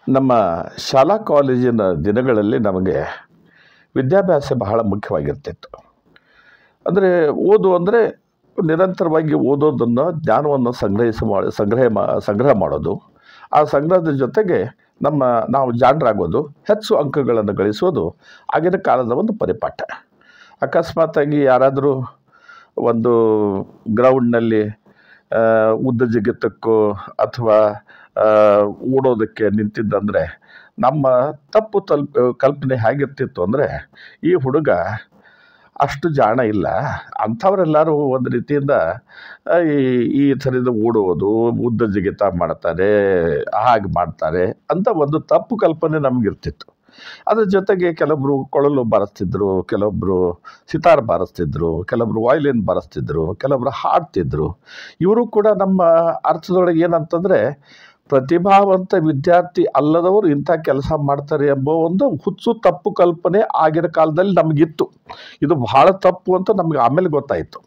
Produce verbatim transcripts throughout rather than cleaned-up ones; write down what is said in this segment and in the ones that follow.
ನಮ್ಮ ಶಾಲಾ ಕಾಲೇಜಿನ ದಿನಗಳಲ್ಲಿ ನಮಗೆ ವಿದ್ಯಾಭ್ಯಾಸ ಬಹಳ ಮುಖ್ಯವಾಗಿರ್ತಿತ್ತು. ಅಂದರೆ ಓದು ಅಂದರೆ ನಿರಂತರವಾಗಿ ಓದೋದನ್ನು, ಜ್ಞಾನವನ್ನು ಸಂಗ್ರಹಿಸ ಮಾಡಿ ಸಂಗ್ರಹ ಮಾ ಸಂಗ್ರಹ ಮಾಡೋದು. ಆ ಸಂಗ್ರಹದ ಜೊತೆಗೆ ನಮ್ಮ ನಾವು ಜಾಣರಾಗೋದು, ಹೆಚ್ಚು ಅಂಕಗಳನ್ನು ಗಳಿಸೋದು ಆಗಿನ ಕಾಲದ ಒಂದು ಪರಿಪಾಠ. ಅಕಸ್ಮಾತಾಗಿ ಯಾರಾದರೂ ಒಂದು ಗ್ರೌಂಡ್ನಲ್ಲಿ ಉದ್ದ ಜಿಗಿತಕ್ಕೋ ಅಥವಾ ಓಡೋದಕ್ಕೆ ನಿಂತಿದ್ದಂದರೆ ನಮ್ಮ ತಪ್ಪು ತಲ್ಪ ಕಲ್ಪನೆ ಹೇಗಿರ್ತಿತ್ತು ಅಂದರೆ, ಈ ಹುಡುಗ ಅಷ್ಟು ಜಾಣ ಇಲ್ಲ, ಅಂಥವರೆಲ್ಲರೂ ಒಂದು ರೀತಿಯಿಂದ ಈ ಈ ಥರದ ಓಡುವುದು, ಉದ್ದ ಜಿಗಿತ ಮಾಡ್ತಾರೆ, ಹಾಗೆ ಮಾಡ್ತಾರೆ ಅಂತ ಒಂದು ತಪ್ಪು ಕಲ್ಪನೆ ನಮಗಿರ್ತಿತ್ತು. ಅದ್ರ ಜೊತೆಗೆ ಕೆಲವೊಬ್ಬರು ಕೊಳಲು ಬಾರಿಸ್ತಿದ್ರು, ಕೆಲವೊಬ್ಬರು ಸಿತಾರ್ ಬಾರಿಸ್ತಿದ್ರು, ಕೆಲವೊಬ್ಬರು ವಾಯ್ಲಿನ್ ಬಾರಿಸ್ತಿದ್ರು, ಕೆಲವೊಬ್ಬರು ಹಾಡ್ತಿದ್ರು. ಇವರು ಕೂಡ ನಮ್ಮ ಅರ್ಥದೊಳಗೆ ಏನಂತಂದರೆ, ಪ್ರತಿಭಾವಂತ ವಿದ್ಯಾರ್ಥಿ ಅಲ್ಲದವರು ಇಂಥ ಕೆಲಸ ಮಾಡ್ತಾರೆ ಎಂಬ ಒಂದು ಹುಚ್ಚು ತಪ್ಪು ಕಲ್ಪನೆ ಆಗಿನ ಕಾಲದಲ್ಲಿ ನಮಗಿತ್ತು. ಇದು ಬಹಳ ತಪ್ಪು ಅಂತ ನಮಗೆ ಆಮೇಲೆ ಗೊತ್ತಾಯಿತು.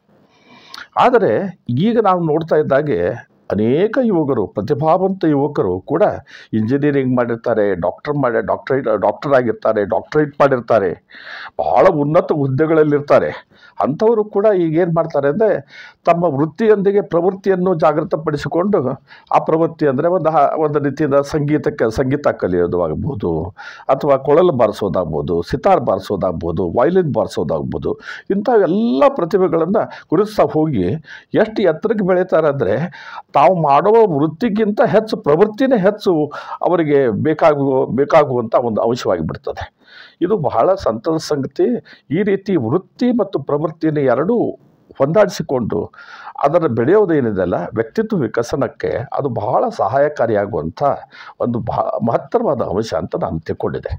ಆದರೆ ಈಗ ನಾವು ನೋಡ್ತಾ ಇದ್ದಾಗೆ ಅನೇಕ ಯುವಕರು, ಪ್ರತಿಭಾವಂತ ಯುವಕರು ಕೂಡ ಇಂಜಿನಿಯರಿಂಗ್ ಮಾಡಿರ್ತಾರೆ, ಡಾಕ್ಟರ್ ಮಾಡಿ ಡಾಕ್ಟ್ರೇಟ್ ಡಾಕ್ಟರ್ ಆಗಿರ್ತಾರೆ, ಡಾಕ್ಟ್ರೇಟ್ ಮಾಡಿರ್ತಾರೆ, ಭಾಳ ಉನ್ನತ ಹುದ್ದೆಗಳಲ್ಲಿರ್ತಾರೆ. ಅಂಥವರು ಕೂಡ ಈಗೇನು ಮಾಡ್ತಾರೆ ಅಂದರೆ, ತಮ್ಮ ವೃತ್ತಿಯೊಂದಿಗೆ ಪ್ರವೃತ್ತಿಯನ್ನು ಜಾಗೃತಪಡಿಸಿಕೊಂಡು, ಆ ಪ್ರವೃತ್ತಿ ಅಂದರೆ ಒಂದು ಒಂದು ರೀತಿಯಿಂದ ಸಂಗೀತಕ್ಕೆ ಸಂಗೀತ ಕಲಿಯೋದು ಆಗ್ಬೋದು, ಅಥವಾ ಕೊಳಲು ಬಾರಿಸೋದಾಗ್ಬೋದು, ಸಿತಾರ್ ಬಾರಿಸೋದಾಗ್ಬೋದು, ವೈಲಿನ್ ಬಾರಿಸೋದಾಗ್ಬೋದು, ಇಂಥ ಎಲ್ಲ ಪ್ರತಿಭೆಗಳನ್ನು ಗುರುತಿಸ್ತಾ ಹೋಗಿ ಎಷ್ಟು ಎತ್ತರಕ್ಕೆ ಬೆಳೀತಾರೆ ಅಂದರೆ, ತಾವು ಮಾಡುವ ವೃತ್ತಿಗಿಂತ ಹೆಚ್ಚು ಪ್ರವೃತ್ತಿನೇ ಹೆಚ್ಚು ಅವರಿಗೆ ಬೇಕಾಗುವ ಬೇಕಾಗುವಂಥ ಒಂದು ಅಂಶವಾಗಿ ಬಿಡ್ತದೆ. ಇದು ಬಹಳ ಸಂತದ ಸಂಗತಿ. ಈ ರೀತಿ ವೃತ್ತಿ ಮತ್ತು ಪ್ರವೃತ್ತಿನ ಎರಡೂ ಹೊಂದಾಡಿಸಿಕೊಂಡು ಅದರ ಬೆಳೆಯೋದೇನಿದೆಯಲ್ಲ, ವ್ಯಕ್ತಿತ್ವ ವಿಕಸನಕ್ಕೆ ಅದು ಬಹಳ ಸಹಾಯಕಾರಿಯಾಗುವಂಥ ಒಂದು ಬಹ ಮಹತ್ತರವಾದ ಅಂಶ ಅಂತ ನಾನು ತಿಳ್ಕೊಂಡಿದ್ದೆ.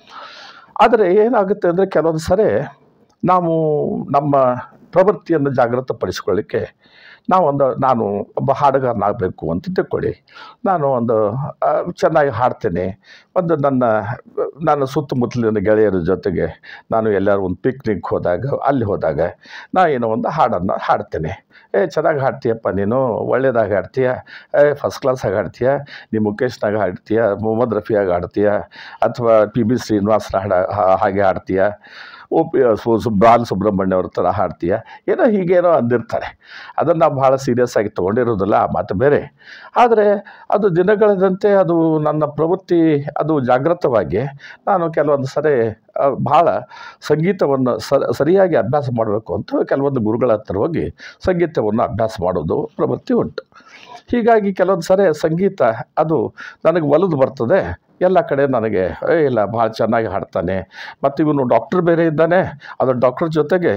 ಆದರೆ ಏನಾಗುತ್ತೆ ಅಂದರೆ, ಕೆಲವೊಂದು ಸರಿ ನಾವು ನಮ್ಮ ಪ್ರವೃತ್ತಿಯನ್ನು ಜಾಗೃತಪಡಿಸ್ಕೊಳ್ಳಿಕ್ಕೆ ನಾವೊಂದು ನಾನು ಒಬ್ಬ ಹಾಡುಗಾರನಾಗಬೇಕು ಅಂತ ತಿಳ್ಕೊಳ್ಳಿ. ನಾನು ಒಂದು ಚೆನ್ನಾಗಿ ಹಾಡ್ತೇನೆ. ಒಂದು ನನ್ನ ನನ್ನ ಸುತ್ತಮುತ್ತಲಿನ ಗೆಳೆಯರ ಜೊತೆಗೆ ನಾನು ಎಲ್ಲರೂ ಒಂದು ಪಿಕ್ನಿಕ್ ಹೋದಾಗ, ಅಲ್ಲಿ ಹೋದಾಗ ನಾ ಏನೋ ಒಂದು ಹಾಡನ್ನು ಹಾಡ್ತೇನೆ. ಏ ಚೆನ್ನಾಗಿ ಹಾಡ್ತೀಯಪ್ಪ ನೀನು, ಒಳ್ಳೆಯದಾಗಿ ಹಾಡ್ತೀಯ, ಏ ಫಸ್ಟ್ ಕ್ಲಾಸಾಗಿ ಹಾಡ್ತೀಯ, ನೀ ಮುಖೇಶ್ನಾಗ ಹಾಡ್ತೀಯ, ಮೊಹಮ್ಮದ್ ರಫಿಯಾಗ ಹಾಡ್ತೀಯ, ಅಥವಾ ಪಿ ಬಿ ಶ್ರೀನಿವಾಸನ ಹಾಡ ಹಾಗೆ ಹಾಡ್ತೀಯ, ಓ ಪಿ ಸು ಬಾಲ ಸುಬ್ರಹ್ಮಣ್ಯ ಅವ್ರ ಥರ ಹಾಡ್ತೀಯ, ಏನೋ ಹೀಗೇನೋ ಅಂದಿರ್ತಾರೆ. ಅದನ್ನು ನಾವು ಭಾಳ ಸೀರಿಯಸ್ ಆಗಿ ತೊಗೊಂಡಿರೋದಿಲ್ಲ, ಆ ಮಾತು ಬೇರೆ. ಆದರೆ ಅದು ದಿನಗಳದಂತೆ ಅದು ನನ್ನ ಪ್ರವೃತ್ತಿ ಅದು ಜಾಗೃತವಾಗಿ ನಾನು ಕೆಲವೊಂದು ಸರಿ ಭಾಳ ಸಂಗೀತವನ್ನು ಸರಿಯಾಗಿ ಅಭ್ಯಾಸ ಮಾಡಬೇಕು ಅಂತ ಕೆಲವೊಂದು ಗುರುಗಳ ಹತ್ರ ಹೋಗಿ ಸಂಗೀತವನ್ನು ಅಭ್ಯಾಸ ಮಾಡೋದು ಪ್ರವೃತ್ತಿ ಉಂಟು. ಹೀಗಾಗಿ ಕೆಲವೊಂದು ಸರಿ ಸಂಗೀತ ಅದು ನನಗೆ ಒಲಿದು ಬರ್ತದೆ. ಎಲ್ಲ ಕಡೆ ನನಗೆ ಏ ಇಲ್ಲ ಭಾಳ ಚೆನ್ನಾಗಿ ಹಾಡ್ತಾನೆ, ಮತ್ತು ಇವನು ಡಾಕ್ಟ್ರ್ ಬೇರೆ ಇದ್ದಾನೆ, ಅದರ ಡಾಕ್ಟ್ರ್ ಜೊತೆಗೆ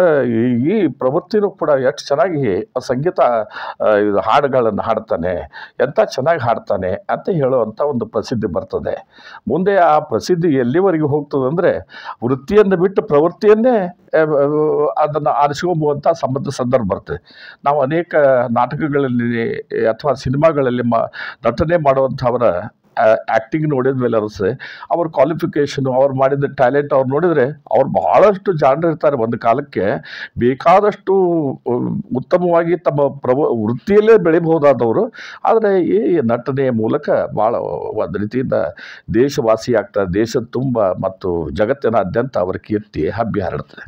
ಈ ಪ್ರವೃತ್ತಿನೂ ಕೂಡ ಎಷ್ಟು ಚೆನ್ನಾಗಿ ಸಂಗೀತ ಇದು ಹಾಡುಗಳನ್ನು ಹಾಡ್ತಾನೆ, ಎಂಥ ಚೆನ್ನಾಗಿ ಹಾಡ್ತಾನೆ ಅಂತ ಹೇಳುವಂಥ ಒಂದು ಪ್ರಸಿದ್ಧಿ ಬರ್ತದೆ. ಮುಂದೆ ಆ ಪ್ರಸಿದ್ಧಿ ಎಲ್ಲಿವರೆಗೆ ಹೋಗ್ತದೆ ಅಂದರೆ, ವೃತ್ತಿಯನ್ನು ಬಿಟ್ಟು ಪ್ರವೃತ್ತಿಯನ್ನೇ ಅದನ್ನು ಆರಿಸ್ಕೊಂಬುವಂಥ ಸಂಬಂಧ ಸಂದರ್ಭ ಬರ್ತದೆ. ನಾವು ಅನೇಕ ನಾಟಕಗಳಲ್ಲಿ ಅಥವಾ ಸಿನಿಮಾಗಳಲ್ಲಿ ಮಾ ನಟನೆ ಮಾಡುವಂಥವರ ಆ್ಯಕ್ಟಿಂಗ್ ನೋಡಿದ ಮೇಲೆ ಅನಿಸ್ತದೆ, ಅವ್ರ ಕ್ವಾಲಿಫಿಕೇಷನು, ಅವ್ರು ಮಾಡಿದ ಟ್ಯಾಲೆಂಟ್ ಅವ್ರು ನೋಡಿದರೆ ಅವ್ರು ಬಹಳಷ್ಟು ಜಾಣರಿರ್ತಾರೆ. ಒಂದು ಕಾಲಕ್ಕೆ ಬೇಕಾದಷ್ಟು ಉತ್ತಮವಾಗಿ ತಮ್ಮ ಪ್ರವ ವೃತ್ತಿಯಲ್ಲೇ ಬೆಳಿಬಹುದಾದವರು. ಆದರೆ ಈ ನಟನೆಯ ಮೂಲಕ ಭಾಳ ಒಂದು ರೀತಿಯಿಂದ ದೇಶವಾಸಿ ಆಗ್ತಾರೆ, ದೇಶದ ತುಂಬ ಮತ್ತು ಜಗತ್ತಿನಾದ್ಯಂತ ಅವರ ಕೀರ್ತಿ ಹಬ್ಬಿ ಹರಡ್ತದೆ.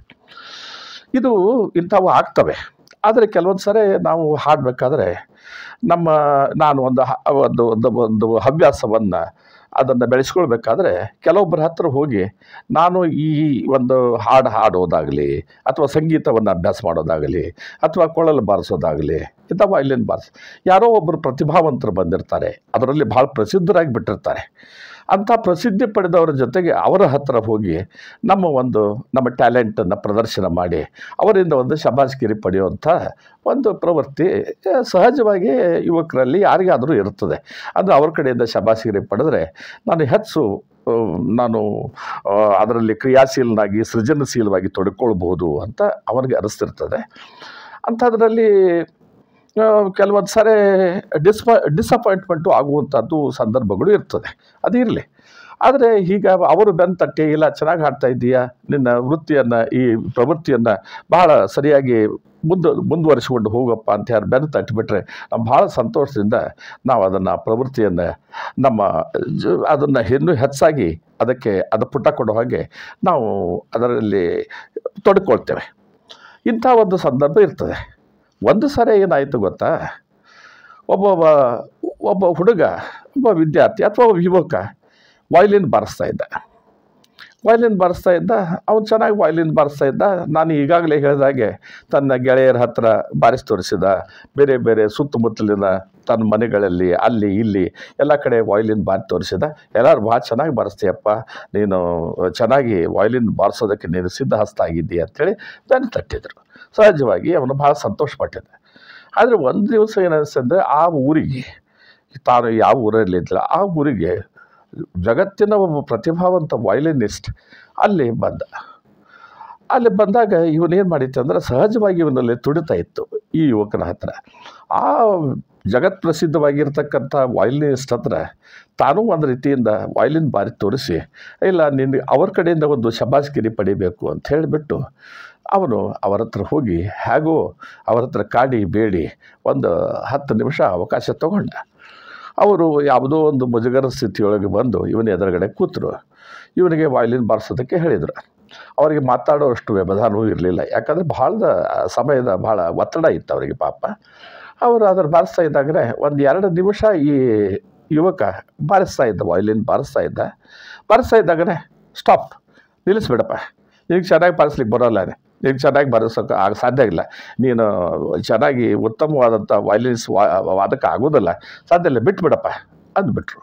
ಇದು ಇಂಥವು ಆಗ್ತವೆ. ಆದರೆ ಕೆಲವೊಂದು ಸರಿ ನಾವು ಹಾಡಬೇಕಾದ್ರೆ ನಮ್ಮ ನಾನು ಒಂದು ಒಂದು ಒಂದು ಒಂದು ಹವ್ಯಾಸವನ್ನು ಅದನ್ನು ಬೆಳೆಸ್ಕೊಳ್ಬೇಕಾದ್ರೆ ಕೆಲವೊಬ್ಬರ ಹತ್ರ ಹೋಗಿ ನಾನು ಈ ಒಂದು ಹಾಡು ಹಾಡೋದಾಗಲಿ, ಅಥವಾ ಸಂಗೀತವನ್ನು ಅಭ್ಯಾಸ ಮಾಡೋದಾಗಲಿ, ಅಥವಾ ಕೊಳಲು ಬಾರಿಸೋದಾಗಲಿ, ಇಂಥ ವೈಲಿನ್ ಬಾರಿಸ್ ಯಾರೋ ಒಬ್ಬರು ಪ್ರತಿಭಾವಂತರು ಬಂದಿರ್ತಾರೆ, ಅದರಲ್ಲಿ ಭಾಳ ಪ್ರಸಿದ್ಧರಾಗಿ ಬಿಟ್ಟಿರ್ತಾರೆ. ಅಂಥ ಪ್ರಸಿದ್ಧಿ ಪಡೆದವರ ಜೊತೆಗೆ ಅವರ ಹತ್ತಿರ ಹೋಗಿ ನಮ್ಮ ಒಂದು ನಮ್ಮ ಟ್ಯಾಲೆಂಟನ್ನು ಪ್ರದರ್ಶನ ಮಾಡಿ ಅವರಿಂದ ಒಂದು ಶಬಾಷ್ಗಿರಿ ಪಡೆಯುವಂಥ ಒಂದು ಪ್ರವೃತ್ತಿ ಸಹಜವಾಗಿ ಯುವಕರಲ್ಲಿ ಯಾರಿಗಾದರೂ ಇರ್ತದೆ. ಅಂದರೆ ಅವ್ರ ಕಡೆಯಿಂದ ಶಬಾಷ್ಗಿರಿ ಪಡೆದ್ರೆ ನಾನು ಹೆಚ್ಚು ನಾನು ಅದರಲ್ಲಿ ಕ್ರಿಯಾಶೀಲನಾಗಿ ಸೃಜನಶೀಲವಾಗಿ ತೊಡ್ಕೊಳ್ಬೋದು ಅಂತ ಅವನಿಗೆ ಅನಿಸ್ತಿರ್ತದೆ. ಅಂಥದ್ರಲ್ಲಿ ಕೆಲವೊಂದು ಸಾರಿ ಡಿಸ್ಪ ಡಿಸಪಾಯಿಂಟ್ಮೆಂಟು ಆಗುವಂಥದ್ದು ಸಂದರ್ಭಗಳು ಇರ್ತದೆ. ಅದಿರಲಿ. ಆದರೆ ಈಗ ಅವರು ಬೆನ್ನು ತಟ್ಟಿ, ಇಲ್ಲ ಚೆನ್ನಾಗಿ ಹಾಡ್ತಾ ಇದ್ದೀಯಾ, ನಿನ್ನ ವೃತ್ತಿಯನ್ನು ಈ ಪ್ರವೃತ್ತಿಯನ್ನು ಬಹಳ ಸರಿಯಾಗಿ ಮುಂದೆ ಮುಂದುವರಿಸಿಕೊಂಡು ಹೋಗಪ್ಪ ಅಂತ ಯಾರು ಬೆನ್ನು ತಟ್ಟಿಬಿಟ್ರೆ ನಾವು ಭಾಳ ಸಂತೋಷದಿಂದ ನಾವು ಅದನ್ನು ಪ್ರವೃತ್ತಿಯನ್ನು ನಮ್ಮ ಜ ಅದನ್ನು ಇನ್ನೂ ಹೆಚ್ಚಾಗಿ ಅದಕ್ಕೆ ಅದು ಪುಟ ಕೊಡೋ ಹಾಗೆ ನಾವು ಅದರಲ್ಲಿ ತೊಡ್ಕೊಳ್ತೇವೆ. ಇಂಥ ಒಂದು ಸಂದರ್ಭ ಇರ್ತದೆ. ಒಂದು ಸರಿ ಏನಾಯಿತು ಗೊತ್ತಾ, ಒಬ್ಬ ಒಬ್ಬ ಹುಡುಗ, ಒಬ್ಬ ವಿದ್ಯಾರ್ಥಿ ಅಥವಾ ಒಬ್ಬ ಯುವಕ ವಯಲಿನ್ ಬಾರಿಸ್ತಾ ಇದ್ದ ವಯಲಿನ್ ಬಾರಿಸ್ತಾ ಇದ್ದ ಅವನು ಚೆನ್ನಾಗಿ ವಯಲಿನ್ ಬಾರಿಸ್ತಾ ಇದ್ದ. ನಾನು ಈಗಾಗಲೇ ಹೇಳಿದಾಗೆ ತನ್ನ ಗೆಳೆಯರ ಹತ್ರ ಬಾರಿಸಿ ತೋರಿಸಿದ, ಬೇರೆ ಬೇರೆ ಸುತ್ತಮುತ್ತಲಿನ ತನ್ನ ಮನೆಗಳಲ್ಲಿ ಅಲ್ಲಿ ಇಲ್ಲಿ ಎಲ್ಲ ಕಡೆ ವಯಲಿನ್ ಬಾರಿ ತೋರಿಸಿದ. ಎಲ್ಲರೂ ಭಾಳ ಚೆನ್ನಾಗಿ ಬಾರಿಸ್ತೀಯಪ್ಪ, ನೀನು ಚೆನ್ನಾಗಿ ವಯಲಿನ್ ಬಾರಿಸೋದಕ್ಕೆ ನೀನು ಸಿದ್ಧ ಹಸ್ತ ಆಗಿದ್ದೀಯ ಅಂಥೇಳಿ ಬೆನ್ನು ತಟ್ಟಿದ್ರು. ಸಹಜವಾಗಿ ಅವನು ಭಾಳ ಸಂತೋಷಪಟ್ಟಿದ್ದ. ಆದರೆ ಒಂದು ದಿವಸ ಏನಿಸ್ತಂದರೆ ಆ ಊರಿಗೆ, ತಾನು ಯಾವ ಊರಲ್ಲಿದ್ದ ಆ ಊರಿಗೆ ಜಗತ್ತಿನ ಒಬ್ಬ ಪ್ರತಿಭಾವಂತ ವಯಲಿನಿಸ್ಟ್ ಅಲ್ಲಿ ಬಂದ. ಅಲ್ಲಿ ಬಂದಾಗ ಇವನೇನು ಮಾಡಿತ್ತು ಅಂದರೆ, ಸಹಜವಾಗಿ ಇವನಲ್ಲಿ ತುಡಿತಾ ಇತ್ತು ಈ ಯುವಕನ ಹತ್ರ. ಆ ಜಗತ್ ಪ್ರಸಿದ್ಧವಾಗಿರ್ತಕ್ಕಂಥ ವಯಲಿನಿಸ್ಟ್ ಹತ್ರ ತಾನೂ ಒಂದು ರೀತಿಯಿಂದ ವಯಲಿನ್ ಬಾರಿ ತೋರಿಸಿ, ಇಲ್ಲ ನಿನ್ನ ಅವ್ರ ಕಡೆಯಿಂದ ಒಂದು ಶಬಾಷ್ಗಿರಿ ಪಡಿಬೇಕು ಅಂತ ಹೇಳಿಬಿಟ್ಟು ಅವನು ಅವರ ಹತ್ರ ಹೋಗಿ ಹೇಗೋ ಅವರ ಹತ್ರ ಕಾಡಿ ಬೇಡಿ ಒಂದು ಹತ್ತು ನಿಮಿಷ ಅವಕಾಶ ತಗೊಂಡ. ಅವರು ಯಾವುದೋ ಒಂದು ಮುಜುಗರ ಸ್ಥಿತಿಯೊಳಗೆ ಬಂದು ಇವನ ಎದುರುಗಡೆ ಕೂತರು. ಇವನಿಗೆ ವಯಲಿನ್ ಬಾರಿಸೋದಕ್ಕೆ ಹೇಳಿದರು. ಅವರಿಗೆ ಮಾತಾಡೋಷ್ಟು ವ್ಯವಧಾನವೂ ಇರಲಿಲ್ಲ, ಯಾಕಂದರೆ ಭಾಳ ಸಮಯದ ಭಾಳ ಒತ್ತಡ ಇತ್ತು ಅವರಿಗೆ ಪಾಪ. ಅವರು ಅದರ ಬಾರಿಸ್ತಾ ಇದ್ದಾಗಲೇ ಒಂದು ಎರಡು ನಿಮಿಷ ಈ ಯುವಕ ಬಾರಿಸ್ತಾ ಇದ್ದ, ವಯಲಿನ್ ಬಾರಿಸ್ತಾ ಇದ್ದ. ಬಾರಿಸ್ತಾ ಇದ್ದಾಗಲೇ ಸ್ಟಾಪ್, ನಿಲ್ಲಿಸ್ಬಿಡಪ್ಪ, ನಿನಗೆ ಚೆನ್ನಾಗಿ ಬಾರಿಸ್ಲಿಕ್ಕೆ ಬರೋಲ್ಲ, ನಿನಗೆ ಚೆನ್ನಾಗಿ ಬಾರಿಸೋಕೆ ಆಗ ಸಾಧ್ಯ ಇಲ್ಲ, ನೀನು ಚೆನ್ನಾಗಿ ಉತ್ತಮವಾದಂಥ ವಯಲಿನ್ಸ್ ವಾ ವಾದಕ ಆಗೋದಿಲ್ಲ, ಸಾಧ್ಯ ಇಲ್ಲ, ಬಿಟ್ಬಿಡಪ್ಪ ಅಂದ್ಬಿಟ್ರು.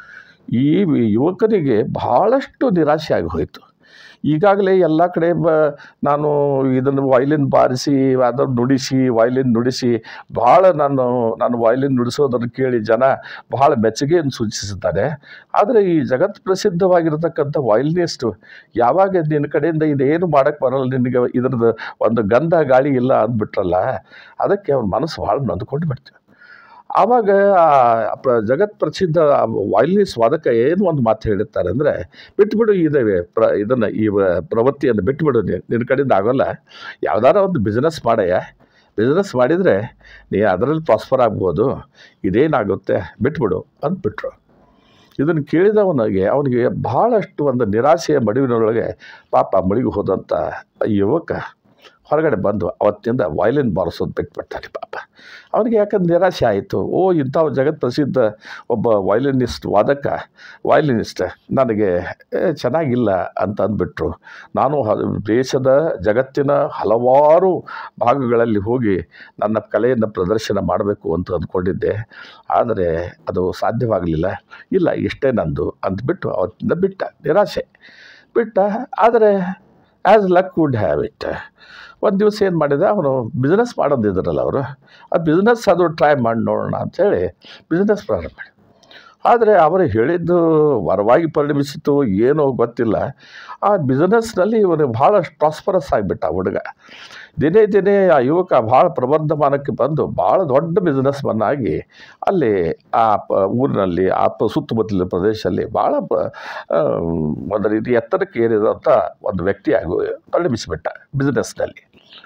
ಈ ಯುವಕನಿಗೆ ಭಾಳಷ್ಟು ನಿರಾಶೆ ಆಗಿ ಹೋಯಿತು. ಈಗಾಗಲೇ ಎಲ್ಲ ಕಡೆ ಬ ನಾನು ಇದನ್ನು ವಯಲಿನ್ ಬಾರಿಸಿ ಅದನ್ನು ನುಡಿಸಿ ವಯಲಿನ್ ನುಡಿಸಿ ಭಾಳ ನಾನು ನಾನು ವಯಲಿನ್ ನುಡಿಸೋದನ್ನು ಕೇಳಿ ಜನ ಭಾಳ ಮೆಚ್ಚುಗೆಯನ್ನು ಸೂಚಿಸಿದ್ದಾರೆ. ಆದರೆ ಈ ಜಗತ್ ಪ್ರಸಿದ್ಧವಾಗಿರತಕ್ಕಂಥ ವಯಲಿನಿಸ್ಟು ಯಾವಾಗ ನಿನ್ನ ಕಡೆಯಿಂದ ಇದೇನು ಮಾಡೋಕ್ಕೆ ಬರೋಲ್ಲ, ನಿನಗೆ ಇದ್ರದ್ದು ಒಂದು ಗಂಧ ಗಾಳಿ ಇಲ್ಲ ಅಂದ್ಬಿಟ್ರಲ್ಲ, ಅದಕ್ಕೆ ಅವ್ನ ಮನಸ್ಸು ಭಾಳ ನೊಂದ್ಕೊಂಡು ಬಿಡ್ತೀವಿ. ಆವಾಗ ಪ್ರ ಜಗತ್ ಪ್ರಸಿದ್ಧ ವಯಲಿನಿಸ್ಟ್ ವಾದಕ ಏನು ಒಂದು ಮಾತು ಹೇಳಿರ್ತಾರೆ ಅಂದರೆ, ಬಿಟ್ಬಿಡು ಇದೇವೆ ಪ್ರ ಇದನ್ನು ಈ ಪ್ರವೃತ್ತಿಯನ್ನು ಬಿಟ್ಬಿಡು, ನಿನ್ನ ಕಡೆಯಿಂದ ಆಗೋಲ್ಲ, ಯಾವ್ದಾರ ಒಂದು ಬಿಸ್ನೆಸ್ ಮಾಡಯ್ಯ, ಬಿಸ್ನೆಸ್ ಮಾಡಿದರೆ ನೀ ಅದರಲ್ಲಿ ಪ್ರಾಸ್ಪರ್ ಆಗ್ಬೋದು, ಇದೇನಾಗುತ್ತೆ ಬಿಟ್ಬಿಡು ಅಂದ್ಬಿಟ್ರು. ಇದನ್ನು ಕೇಳಿದವನಿಗೆ ಅವನಿಗೆ ಭಾಳಷ್ಟು ಒಂದು ನಿರಾಶೆಯ ಮಡುವಿನೊಳಗೆ ಪಾಪ ಮುಳುಗಿ ಹೋದಂಥ ಯುವಕ ಹೊರಗಡೆ ಬಂದು ಅವತ್ತಿಂದ ವಯಲಿನ್ ಬಾರಿಸೋದು ಬಿಟ್ಬಿಡ್ತಾನೆ ಪಾಪ. ಅವನಿಗೆ ಯಾಕಂದ್ರೆ ನಿರಾಶೆ ಆಯಿತು. ಓ, ಇಂಥ ಜಗತ್ ಪ್ರಸಿದ್ಧ ಒಬ್ಬ ವಯಲಿನಿಸ್ಟ್ ವಾದಕ ವಯಲಿನಿಸ್ಟ್ ನನಗೆ ಚೆನ್ನಾಗಿಲ್ಲ ಅಂತ ಅಂದ್ಬಿಟ್ರು. ನಾನು ದೇಶದ ಜಗತ್ತಿನ ಹಲವಾರು ಭಾಗಗಳಲ್ಲಿ ಹೋಗಿ ನನ್ನ ಕಲೆಯನ್ನು ಪ್ರದರ್ಶನ ಮಾಡಬೇಕು ಅಂತ ಅಂದ್ಕೊಂಡಿದ್ದೆ, ಆದರೆ ಅದು ಸಾಧ್ಯವಾಗಲಿಲ್ಲ. ಇಲ್ಲ, ಇಷ್ಟೇ ನಂದು ಅಂದ್ಬಿಟ್ಟು ಅವತ್ತಿಂದ ಬಿಟ್ಟ, ನಿರಾಶೆ ಬಿಟ್ಟ. ಆದರೆ as luck would have it, ಒಂದು ದಿವಸ ಏನು ಮಾಡಿದೆ, ಅವನು ಬಿಸ್ನೆಸ್ ಮಾಡೋದಿದ್ರಲ್ಲ ಅವರು, ಆ ಬಿಸ್ನೆಸ್ ಅದು ಟ್ರೈ ಮಾಡಿ ನೋಡೋಣ ಅಂಥೇಳಿ ಬಿಸ್ನೆಸ್ ಪ್ರಾರಂಭ ಮಾಡಿ. ಆದರೆ ಅವರು ಹೇಳಿದ್ದು ವರವಾಗಿ ಪರಿಣಮಿಸಿತು ಏನೋ ಗೊತ್ತಿಲ್ಲ. ಆ ಬಿಸ್ನೆಸ್ನಲ್ಲಿ ಇವನು ಭಾಳ ಪ್ರಾಸ್ಪರಸ್ ಆಗಿಬಿಟ್ಟ ಹುಡುಗ. ದಿನೇ ದಿನೇ ಆ ಯುವಕ ಭಾಳ ಪ್ರಬಂಧಮಾನಕ್ಕೆ ಬಂದು ಭಾಳ ದೊಡ್ಡ ಬಿಸ್ನೆಸ್ ಮನ್ ಆಗಿ ಅಲ್ಲಿ ಆ ಪ ಊರಿನಲ್ಲಿ ಆ ಪ ಸುತ್ತಮುತ್ತಲಿನ ಪ್ರದೇಶದಲ್ಲಿ ಭಾಳ ಪ ಒಂದು ರೀತಿ ಎತ್ತರಕ್ಕೆ ಏರಿದಂಥ ಒಂದು ವ್ಯಕ್ತಿಯಾಗಿ ಪರಿಣಮಿಸಿಬಿಟ್ಟ ಬಿಸ್ನೆಸ್ನಲ್ಲಿ.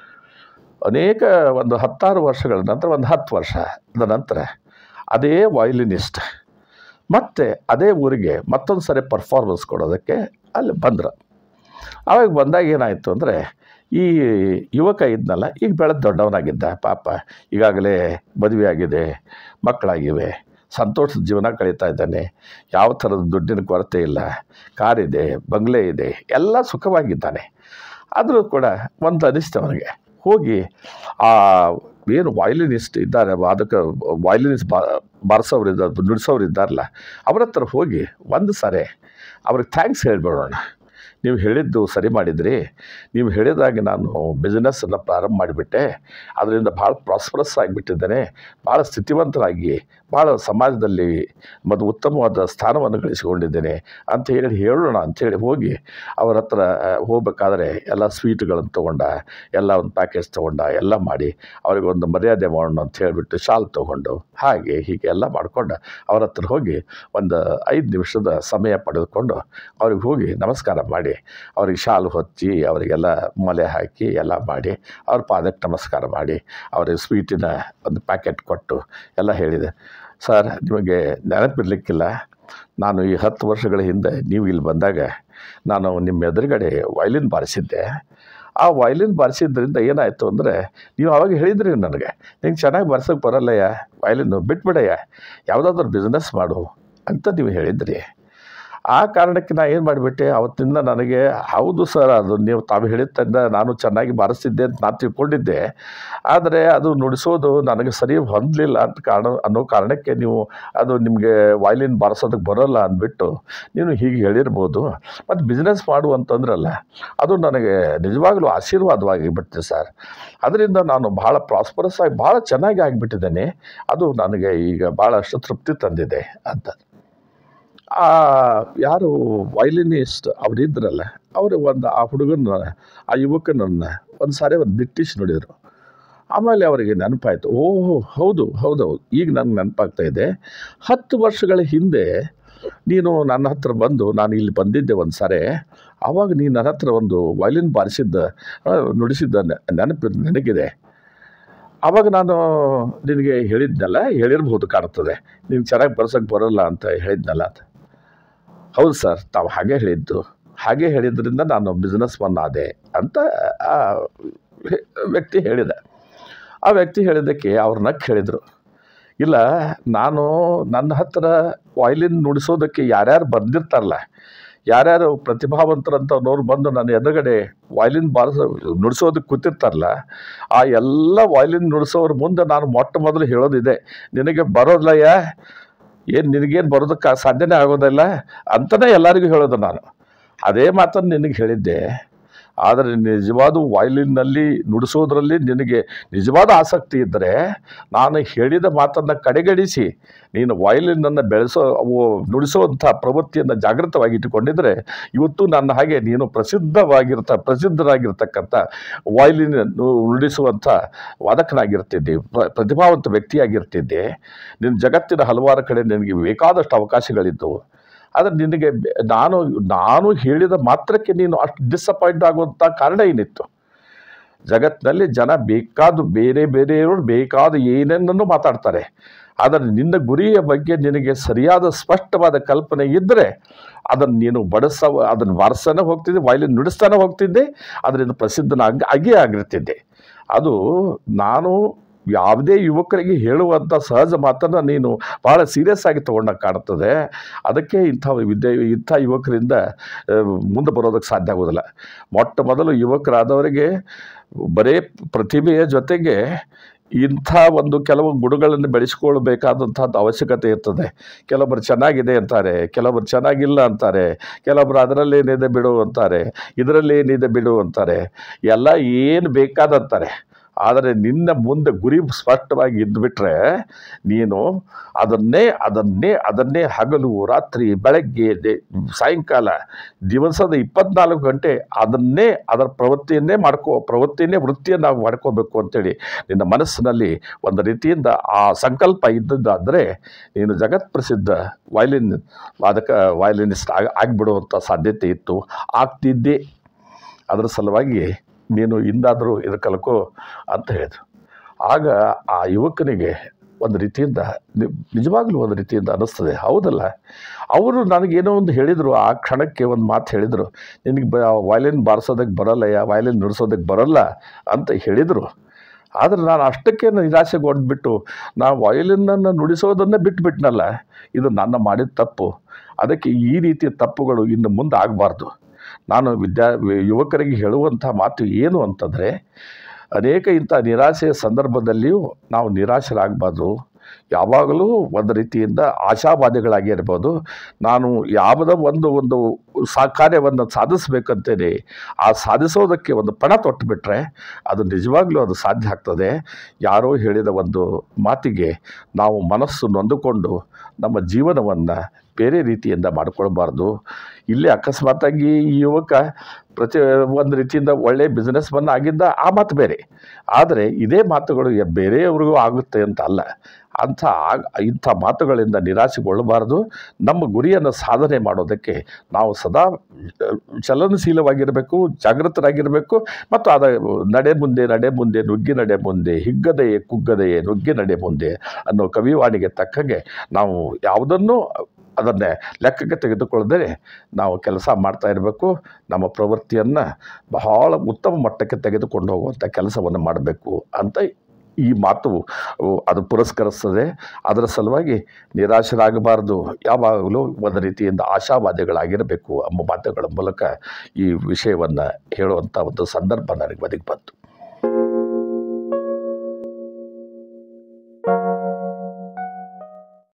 ಅನೇಕ ಒಂದು ಹತ್ತಾರು ವರ್ಷಗಳ ನಂತರ, ಒಂದು ಹತ್ತು ವರ್ಷದ ನಂತರ ಅದೇ ವಯಲಿನಿಸ್ಟ್ ಮತ್ತು ಅದೇ ಊರಿಗೆ ಮತ್ತೊಂದು ಸರಿ ಪರ್ಫಾರ್ಮೆನ್ಸ್ ಕೊಡೋದಕ್ಕೆ ಅಲ್ಲಿ ಬಂದರು. ಆವಾಗ ಬಂದಾಗ ಏನಾಯಿತು ಅಂದರೆ, ಈ ಯುವಕ ಇದ್ನಲ್ಲ, ಈಗ ಬೆಳೆದು ದೊಡ್ಡವನಾಗಿದ್ದ ಪಾಪ, ಈಗಾಗಲೇ ಮದುವೆ ಆಗಿದೆ, ಮಕ್ಕಳಾಗಿವೆ, ಸಂತೋಷದ ಜೀವನ ಕಳೀತಾ ಇದ್ದಾನೆ, ಯಾವ ಥರದ ದುಡ್ಡಿನ ಕೊರತೆ ಇಲ್ಲ, ಕಾರಿದೆ, ಬಂಗ್ಲೆ ಇದೆ, ಎಲ್ಲ ಸುಖವಾಗಿದ್ದಾನೆ. ಆದರೂ ಕೂಡ ಒಂದು ಅನಿಸ್ತು ಅವನಿಗೆ, ಹೋಗಿ ಆ ಏನು ವಯಲಿನಿಸ್ಟ್ ಇದ್ದಾರೆ, ಅದಕ್ಕೆ ವಯಲಿನಿಸ್ಟ್ ಬಾ ಬಾರಿಸೋರು ಇದ್ದಾರೆ, ನುಡಿಸೋರು ಇದ್ದಾರಲ್ಲ, ಅವ್ರ ಹತ್ರ ಹೋಗಿ ಒಂದು ಸಾರಿ ಅವ್ರಿಗೆ ಥ್ಯಾಂಕ್ಸ್ ಹೇಳಿಬಿಡೋಣ. ನೀವು ಹೇಳಿದ್ದು ಸರಿ ಮಾಡಿದ್ರಿ, ನೀವು ಹೇಳಿದಾಗೆ ನಾನು ಬಿಸ್ನೆಸ್ಸನ್ನು ಪ್ರಾರಂಭ ಮಾಡಿಬಿಟ್ಟೆ, ಅದರಿಂದ ಭಾಳ ಪ್ರಾಸ್ಪರಸ್ ಆಗಿಬಿಟ್ಟಿದ್ದೇನೆ, ಭಾಳ ಸ್ಥಿತಿವಂತರಾಗಿ ಭಾಳ ಸಮಾಜದಲ್ಲಿ ಮತ್ತು ಉತ್ತಮವಾದ ಸ್ಥಾನವನ್ನು ಗಳಿಸಿಕೊಂಡಿದ್ದೇನೆ ಅಂತ ಹೇಳಿ ಹೇಳೋಣ ಅಂಥೇಳಿ ಹೋಗಿ ಅವ್ರ ಹತ್ರ ಹೋಗ್ಬೇಕಾದ್ರೆ ಎಲ್ಲ ಸ್ವೀಟ್ಗಳನ್ನು ತೊಗೊಂಡ, ಎಲ್ಲ ಒಂದು ಪ್ಯಾಕೇಜ್ ತೊಗೊಂಡ, ಎಲ್ಲ ಮಾಡಿ ಅವ್ರಿಗೆ ಒಂದು ಮರ್ಯಾದೆ ಮಾಡೋಣ ಅಂತ ಹೇಳಿಬಿಟ್ಟು ಶಾಲ್ ತೊಗೊಂಡು ಹಾಗೆ ಹೀಗೆ ಎಲ್ಲ ಮಾಡ್ಕೊಂಡು ಅವ್ರ ಹತ್ರ ಹೋಗಿ ಒಂದು ಐದು ನಿಮಿಷದ ಸಮಯ ಪಡೆದುಕೊಂಡು ಅವ್ರಿಗೆ ಹೋಗಿ ನಮಸ್ಕಾರ ಮಾಡಿ ಮಾಡಿ ಅವ್ರಿಗೆ ಶಾಲು ಹೊಚ್ಚಿ ಅವರಿಗೆಲ್ಲ ಮೊಲೆ ಹಾಕಿ ಎಲ್ಲ ಮಾಡಿ ಅವ್ರ ಪಾದಕ್ಕೆ ನಮಸ್ಕಾರ ಮಾಡಿ ಅವ್ರಿಗೆ ಸ್ವೀಟಿನ ಒಂದು ಪ್ಯಾಕೆಟ್ ಕೊಟ್ಟು ಎಲ್ಲ ಹೇಳಿದೆ. ಸರ್, ನಿಮಗೆ ನೆನಪಿರಲಿಕ್ಕಿಲ್ಲ, ನಾನು ಈ ಹತ್ತು ವರ್ಷಗಳ ಹಿಂದೆ ನೀವು ಇಲ್ಲಿ ಬಂದಾಗ ನಾನು ನಿಮ್ಮ ಎದುರುಗಡೆ ವಯಲಿನ್ ಬಾರಿಸಿದ್ದೆ. ಆ ವಯಲಿನ್ ಬಾರಿಸಿದ್ರಿಂದ ಏನಾಯಿತು ಅಂದರೆ, ನೀವು ಆವಾಗ ಹೇಳಿದ್ರಿ ನನಗೆ, ನಿಂಗೆ ಚೆನ್ನಾಗಿ ಬಾರ್ಸೋಕ್ಕೆ ಬರಲ್ಲಯ್ಯ, ವಯಲಿನ್ನು ಬಿಟ್ಬಿಡಯ್ಯ, ಯಾವುದಾದ್ರೂ ಬಿಸ್ನೆಸ್ ಮಾಡು ಅಂತ ನೀವು ಹೇಳಿದ್ರಿ. ಆ ಕಾರಣಕ್ಕೆ ನಾನು ಏನು ಮಾಡಿಬಿಟ್ಟೆ, ಅವತ್ತಿಂದ ನನಗೆ ಹೌದು ಸರ್, ಅದು ನೀವು ತಾವು ಹೇಳಿದ್ದಿಂದ ನಾನು ಚೆನ್ನಾಗಿ ಬಾರಿಸ್ತಿದ್ದೆ ಅಂತ ನಾನು ತಿಳ್ಕೊಂಡಿದ್ದೆ. ಆದರೆ ಅದು ನುಡಿಸೋದು ನನಗೆ ಸರಿ ಹೊಂದಲಿಲ್ಲ ಅಂತ ಕಾರಣ ಅನ್ನೋ ಕಾರಣಕ್ಕೆ ನೀವು ಅದು ನಿಮಗೆ ವಯಲಿನ್ ಬಾರಿಸೋದಕ್ಕೆ ಬರೋಲ್ಲ ಅಂದ್ಬಿಟ್ಟು ನೀನು ಹೀಗೆ ಹೇಳಿರ್ಬೋದು. ಮತ್ತು ಬಿಸ್ನೆಸ್ ಮಾಡು ಅಂತಂದ್ರಲ್ಲ, ಅದು ನನಗೆ ನಿಜವಾಗ್ಲೂ ಆಶೀರ್ವಾದವಾಗಿ ಬಿಡ್ತೆ ಸರ್. ಅದರಿಂದ ನಾನು ಭಾಳ ಪ್ರಾಸ್ಪರಸ್ ಆಗಿ ಭಾಳ ಚೆನ್ನಾಗಿ ಆಗಿಬಿಟ್ಟಿದ್ದೇನೆ. ಅದು ನನಗೆ ಈಗ ಭಾಳಷ್ಟು ತೃಪ್ತಿ ತಂದಿದೆ ಅಂತ. ಆ ಯಾರು ವಯಲಿನಿಸ್ಟ್ ಅವರಿದ್ರಲ್ಲ, ಅವರು ಒಂದು ಆ ಹುಡುಗನ ಆ ಯುವಕನನ್ನು ಒಂದು ಸಾರಿ ಒಂದು ದಿಟ್ಟಿಸಿ ನೋಡಿದರು. ಆಮೇಲೆ ಅವರಿಗೆ ನೆನಪಾಯಿತು, ಓಹೋ ಹೌದು ಹೌದೌದು ಈಗ ನನಗೆ ನೆನಪಾಗ್ತಾ ಇದೆ, ಹತ್ತು ವರ್ಷಗಳ ಹಿಂದೆ ನೀನು ನನ್ನ ಹತ್ರ ಬಂದು, ನಾನು ಇಲ್ಲಿ ಬಂದಿದ್ದೆ ಒಂದು ಸಾರಿ, ಆವಾಗ ನೀನು ನನ್ನ ಹತ್ರ ಒಂದು ವಯಲಿನ್ ಬಾರಿಸಿದ್ದ ನುಡಿಸಿದ್ದ ನೆನಪು ನನಗಿದೆ. ಆವಾಗ ನಾನು ನಿನಗೆ ಹೇಳಿದ್ನಲ್ಲ, ಹೇಳಿರ್ಬೋದು ಕಾಣ್ತದೆ, ನೀನು ಚೆನ್ನಾಗಿ ಬರ್ಸೋಕ್ಕೆ ಬರೋಲ್ಲ ಅಂತ ಹೇಳಿದ್ನಲ್ಲ ಅಂತ. ಹೌದು ಸರ್, ತಾವು ಹಾಗೆ ಹೇಳಿದ್ದು, ಹಾಗೆ ಹೇಳಿದ್ರಿಂದ ನಾನು ಬಿಸ್ನೆಸ್ ಮನ್ ಆದೆ ಅಂತ ಆ ವ್ಯಕ್ತಿ ಹೇಳಿದೆ. ಆ ವ್ಯಕ್ತಿ ಹೇಳಿದ್ದಕ್ಕೆ ಅವ್ರು ನಕ್ಕೆ ಹೇಳಿದರು, ಇಲ್ಲ, ನಾನು ನನ್ನ ಹತ್ರ ವಯಲಿನ್ ನುಡಿಸೋದಕ್ಕೆ ಯಾರ್ಯಾರು ಬಂದಿರ್ತಾರಲ್ಲ, ಯಾರ್ಯಾರು ಪ್ರತಿಭಾವಂತರಂಥವ್ರು ಬಂದು ನನ್ನ ಎದುರುಗಡೆ ವಯಲಿನ್ ಬಾರಿಸೋ ನುಡಿಸೋದಕ್ಕೆ ಕೂತಿರ್ತಾರಲ್ಲ, ಆ ಎಲ್ಲ ವಯಲಿನ್ ನುಡಿಸೋರ ಮುಂದೆ ನಾನು ಮೊಟ್ಟ ಮೊದಲು ಹೇಳೋದಿದೆ, ನಿನಗೆ ಬರೋದಿಲ್ಲಯ್ಯ, ಏನು ನಿನಗೇನು ಬರೋದಕ್ಕೆ ಸಾಧ್ಯನೇ ಆಗೋದಿಲ್ಲ ಅಂತಲೇ ಎಲ್ಲರಿಗೂ ಹೇಳೋದು ನಾನು. ಅದೇ ಮಾತನ್ನು ನಿನಗೆ ಹೇಳಿದ್ದೆ. ಆದರೆ ನಿಜವಾದ ವಯಲಿನ್ನಲ್ಲಿ ನುಡಿಸೋದ್ರಲ್ಲಿ ನಿನಗೆ ನಿಜವಾದ ಆಸಕ್ತಿ ಇದ್ದರೆ ನಾನು ಹೇಳಿದ ಮಾತನ್ನು ಕಡೆಗಣಿಸಿ ನೀನು ವಯಲಿನನ್ನು ಬೆಳೆಸೋ ನುಡಿಸೋವಂಥ ಪ್ರವೃತ್ತಿಯನ್ನು ಜಾಗೃತವಾಗಿ ಇಟ್ಟುಕೊಂಡಿದ್ದರೆ ಇವತ್ತು ನನ್ನ ಹಾಗೆ ನೀನು ಪ್ರಸಿದ್ಧವಾಗಿರ್ತ ಪ್ರಸಿದ್ಧರಾಗಿರ್ತಕ್ಕಂಥ ವಯಲಿನ್ ನುಡಿಸುವಂಥ ವಾದಕನಾಗಿರ್ತಿದ್ದೆ, ಪ್ರತಿಭಾವಂತ ವ್ಯಕ್ತಿಯಾಗಿರ್ತಿದ್ದೆ. ನಿನ್ನ ಜಗತ್ತಿನ ಹಲವಾರು ಕಡೆ ನಿನಗೆ ಬೇಕಾದಷ್ಟು ಅವಕಾಶಗಳಿದ್ದವು. ಆದರೆ ನಿನಗೆ ನಾನು ನಾನು ಹೇಳಿದ ಮಾತ್ರಕ್ಕೆ ನೀನು ಅಷ್ಟು ಡಿಸಪಾಯಿಂಟ್ ಆಗುವಂಥ ಕಾರಣ ಏನಿತ್ತು? ಜಗತ್ತಿನಲ್ಲಿ ಜನ ಬೇಕಾದ ಬೇರೆ ಬೇರೆಯವರು ಬೇಕಾದ ಏನೇನನ್ನು ಮಾತಾಡ್ತಾರೆ. ಆದರೆ ನಿನ್ನ ಗುರಿಯ ಬಗ್ಗೆ ನಿನಗೆ ಸರಿಯಾದ ಸ್ಪಷ್ಟವಾದ ಕಲ್ಪನೆ ಇದ್ದರೆ ಅದನ್ನು ನೀನು ಬಡಿಸ ಅದನ್ನು ಬಾರಿಸ್ತಾನೆ ಹೋಗ್ತಿದ್ದೆ, ವಯಲಿನ್ ನುಡಿಸ್ತಾನೆ ಹೋಗ್ತಿದ್ದೆ, ಅದರಿಂದ ಪ್ರಸಿದ್ಧನಾಗಿ ಆಗೇ ಆಗಿರ್ತಿದ್ದೆ. ಅದು ನಾನು ಯಾವುದೇ ಯುವಕರಿಗೆ ಹೇಳುವಂಥ ಸಹಜ ಮಾತನ್ನು ನೀನು ಭಾಳ ಸೀರಿಯಸ್ ಆಗಿ ತೊಗೊಂಡಾಗ ಕಾಣ್ತದೆ. ಅದಕ್ಕೆ ಇಂಥ ವಿದ್ಯೆ ಇಂಥ ಯುವಕರಿಂದ ಮುಂದೆ ಬರೋದಕ್ಕೆ ಸಾಧ್ಯ ಆಗೋದಿಲ್ಲ. ಮೊಟ್ಟ ಮೊದಲು ಯುವಕರಾದವರಿಗೆ ಬರೀ ಪ್ರತಿಭೆಯ ಜೊತೆಗೆ ಇಂಥ ಒಂದು ಕೆಲವು ಗುಣಗಳನ್ನು ಬೆಳೆಸ್ಕೊಳ್ಬೇಕಾದಂಥದ್ದು ಅವಶ್ಯಕತೆ ಇರ್ತದೆ. ಕೆಲವೊಬ್ಬರು ಚೆನ್ನಾಗಿದೆ ಅಂತಾರೆ, ಕೆಲವೊಬ್ಬರು ಚೆನ್ನಾಗಿಲ್ಲ ಅಂತಾರೆ, ಕೆಲವೊಬ್ಬರು ಅದರಲ್ಲೇನಿದೆ ಬಿಡು ಅಂತಾರೆ, ಇದರಲ್ಲೇನಿದೆ ಬಿಡು ಅಂತಾರೆ, ಎಲ್ಲ ಏನು ಬೇಕಾದಂತಾರೆ. ಆದರೆ ನಿನ್ನ ಮುಂದೆ ಗುರಿ ಸ್ಪಷ್ಟವಾಗಿ ಇದ್ದುಬಿಟ್ರೆ ನೀನು ಅದನ್ನೇ ಅದನ್ನೇ ಅದನ್ನೇ ಹಗಲು ರಾತ್ರಿ ಬೆಳಗ್ಗೆ ಸಾಯಂಕಾಲ ದಿವಸದ ಇಪ್ಪತ್ನಾಲ್ಕು ಗಂಟೆ ಅದನ್ನೇ ಅದರ ಪ್ರವೃತ್ತಿಯನ್ನೇ ಮಾಡ್ಕೋ ಪ್ರವೃತ್ತಿಯನ್ನೇ ವೃತ್ತಿಯನ್ನಾಗಿ ಮಾಡ್ಕೋಬೇಕು ಅಂತೇಳಿ ನಿನ್ನ ಮನಸ್ಸಿನಲ್ಲಿ ಒಂದು ರೀತಿಯಿಂದ ಆ ಸಂಕಲ್ಪ ಇದ್ದದ್ದಾದರೆ ನೀನು ಜಗತ್ ಪ್ರಸಿದ್ಧ ವಯಲಿನ್ ವಾದಕ ವಯಲಿನಿಸ್ಟ್ ಆಗಿ ಆಗಿಬಿಡುವಂಥ ಸಾಧ್ಯತೆ ಇತ್ತು, ಆಗ್ತಿದ್ದೆ. ಅದರ ಸಲುವಾಗಿ ನೀನು ಇಂದಾದರೂ ಇದು ಕಲ್ಕೋ ಅಂತ ಹೇಳಿದ್ರು. ಆಗ ಆ ಯುವಕನಿಗೆ ಒಂದು ರೀತಿಯಿಂದ ನಿಜವಾಗ್ಲೂ ಒಂದು ರೀತಿಯಿಂದ ಅನ್ನಿಸ್ತದೆ, ಹೌದಲ್ಲ, ಅವರು ನನಗೇನೋ ಒಂದು ಹೇಳಿದರು, ಆ ಕ್ಷಣಕ್ಕೆ ಒಂದು ಮಾತು ಹೇಳಿದರು, ನಿನಗೆ ಬ ವಯಲಿನ್ ಬಾರಿಸೋದಕ್ಕೆ ಬರಲ್ಲಯ್ಯ, ವಯಲಿನ್ ನುಡಿಸೋದಕ್ಕೆ ಬರಲ್ಲ ಅಂತ ಹೇಳಿದರು. ಆದರೆ ನಾನು ಅಷ್ಟಕ್ಕೆ ನಿರಾಸೆಗೊಂಡ್ಬಿಟ್ಟು ನಾ ವಯಲಿನನ್ನು ನುಡಿಸೋದನ್ನೇ ಬಿಟ್ಟುಬಿಟ್ನಲ್ಲ, ಇದು ನನ್ನ ಮಾಡಿದ ತಪ್ಪು. ಅದಕ್ಕೆ ಈ ರೀತಿಯ ತಪ್ಪುಗಳು ಇನ್ನು ಮುಂದೆ ಆಗಬಾರ್ದು. ನಾನು ವಿದ್ಯಾ ಯುವಕರಿಗೆ ಹೇಳುವಂಥ ಮಾತು ಏನು ಅಂತಂದರೆ, ಅನೇಕ ಇಂಥ ನಿರಾಸೆಯ ಸಂದರ್ಭದಲ್ಲಿಯೂ ನಾವು ನಿರಾಶರಾಗಬಾರ್ದು. ಯಾವಾಗಲೂ ಒಂದು ರೀತಿಯಿಂದ ಆಶಾವಾದಿಗಳಾಗಿ ಇರ್ಬೋದು. ನಾನು ಯಾವುದೋ ಒಂದು ಒಂದು ಸಾ ಕಾರ್ಯವನ್ನು ಸಾಧಿಸಬೇಕಂತೇಳಿ ಆ ಸಾಧಿಸೋದಕ್ಕೆ ಒಂದು ಪಣ ತೊಟ್ಟುಬಿಟ್ರೆ ಅದು ನಿಜವಾಗ್ಲೂ ಅದು ಸಾಧ್ಯ ಆಗ್ತದೆ. ಯಾರೋ ಹೇಳಿದ ಒಂದು ಮಾತಿಗೆ ನಾವು ಮನಸ್ಸು ನೊಂದುಕೊಂಡು ನಮ್ಮ ಜೀವನವನ್ನು ಬೇರೆ ರೀತಿಯಿಂದ ಮಾಡಿಕೊಳ್ಬಾರ್ದು. ಇಲ್ಲೇ ಅಕಸ್ಮಾತಾಗಿ ಈ ಯುವಕ ಪ್ರತಿ ಒಂದು ರೀತಿಯಿಂದ ಒಳ್ಳೆ ಬಿಸ್ನೆಸ್ ಮನ್ ಆಗಿದ್ದ, ಆ ಮಾತು ಬೇರೆ. ಆದರೆ ಇದೇ ಮಾತುಗಳು ಬೇರೆಯವ್ರಿಗೂ ಆಗುತ್ತೆ ಅಂತ ಅಲ್ಲ. ಅಂಥ ಇಂಥ ಮಾತುಗಳಿಂದ ನಿರಾಶೆಗೊಳ್ಳಬಾರ್ದು. ನಮ್ಮ ಗುರಿಯನ್ನು ಸಾಧನೆ ಮಾಡೋದಕ್ಕೆ ನಾವು ಸದಾ ಸದಾ ಚಲನಶೀಲವಾಗಿರಬೇಕು, ಜಾಗೃತರಾಗಿರಬೇಕು ಮತ್ತು ಅದ ನಡೆ ಮುಂದೆ ನಡೆ ಮುಂದೆ ನುಗ್ಗಿ ನಡೆ ಮುಂದೆ ಹಿಗ್ಗದೆಯೇ ಕುಗ್ಗದೆಯೇ ನುಗ್ಗಿ ನಡೆ ಮುಂದೆ ಅನ್ನೋ ಕವಿವಾಣಿಗೆ ತಕ್ಕಂಗೆ ನಾವು ಯಾವುದನ್ನು ಅದನ್ನೇ ಲೆಕ್ಕಕ್ಕೆ ತೆಗೆದುಕೊಳ್ಳದೆ ನಾವು ಕೆಲಸ ಮಾಡ್ತಾ ಇರಬೇಕು. ನಮ್ಮ ಪ್ರವೃತ್ತಿಯನ್ನು ಬಹಳ ಉತ್ತಮ ಮಟ್ಟಕ್ಕೆ ತೆಗೆದುಕೊಂಡು ಹೋಗುವಂಥ ಕೆಲಸವನ್ನು ಮಾಡಬೇಕು ಅಂತ ಈ ಮಾತು ಅದು ಪುರಸ್ಕರಿಸ್ತದೆ. ಅದರ ಸಲುವಾಗಿ ನಿರಾಶರಾಗಬಾರ್ದು, ಯಾವಾಗಲೂ ಒಂದು ರೀತಿಯಿಂದ ಆಶಾವಾದಿಗಳಾಗಿರಬೇಕು ಎಂಬ ಮಾತುಗಳ ಮೂಲಕ ಈ ವಿಷಯವನ್ನು ಹೇಳುವಂಥ ಒಂದು ಸಂದರ್ಭ ನನಗೆ ಒದಗಿ ಬಂತು.